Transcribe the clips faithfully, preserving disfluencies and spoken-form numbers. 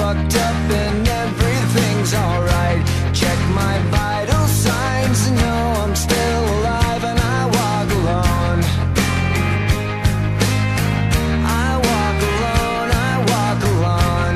fucked up and everything's alright. Check my vital signs and know I'm still alive, and I walk alone. I walk alone, I walk alone.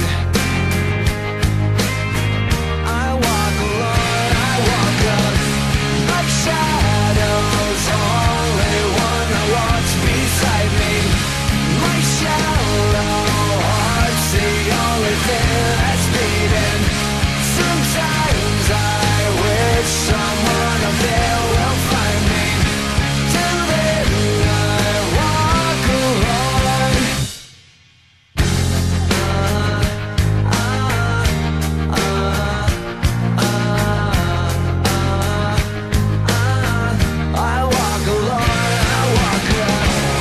I walk alone, I walk up. Like shadows, only one that walks beside me. My shallow heart's the only thing that's beating. Sometimes I wish someone up there will find me. Till then I walk alone. Uh, uh, uh, uh, uh, I walk alone, I walk alone.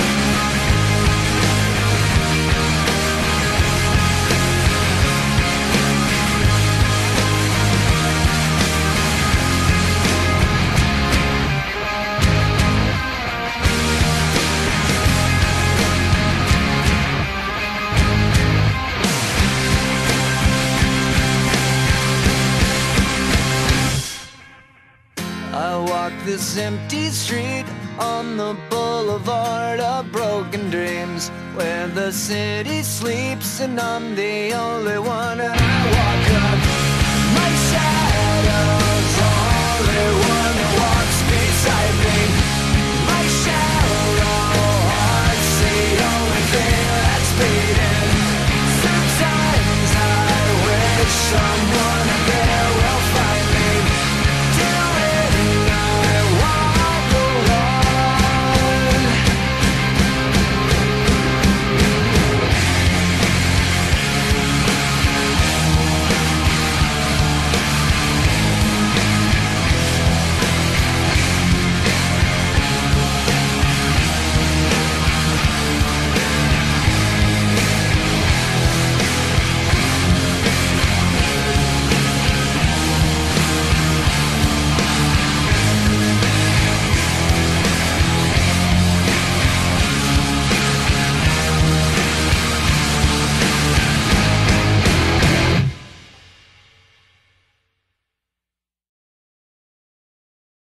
I walk this empty street on the boulevard of broken dreams, where the city sleeps and I'm the only one. And I walk up, my shadow's only one.